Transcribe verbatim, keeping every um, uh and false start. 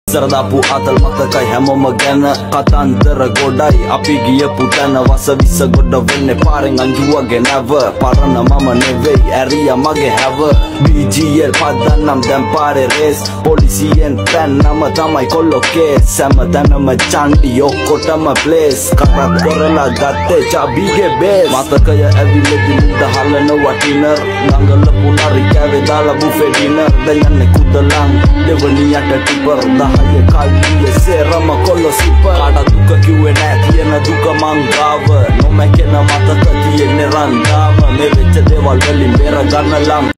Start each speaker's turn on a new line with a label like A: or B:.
A: Saradapu atal matakai හැමෝම ගැන කතන්දර ගොඩයි අපි ගියපු තැන වසවිස ගොඩ වෙන්නේ පාරෙන් අංජුවගේ නැව පරණ මම නෙවෙයි ඇරියා මගේ හැව B G L පදන්නම් දැන් පාරේ රේස් පොලිසියෙන් පැන්නම තමයි කොල්ලෝ කේස් හැමතැනම චන්ඩි ඔක්කොටම ප්ලේස් කරත් කරලා ගත්තේ චබිගේ බේස් මතකය ඇවිල්ලෙදි මුද්ද හලන වටිනර් දඟලපු නරි කැවේ දාලා බුෆේ ඩිනර් දැන් යන්නේ කුදලන් දෙවනියට ටිපර් දහය කල්ලිය සේරම කොල්ලෝ සිපර් කාට දුක කිව්වේ නෑ තියෙන දුක මං ගාව නොමැකෙන මතක තියෙන්නේ රන්දාව මේ වෙච්ච දේවල් වලින් බේර ගන්න ලම්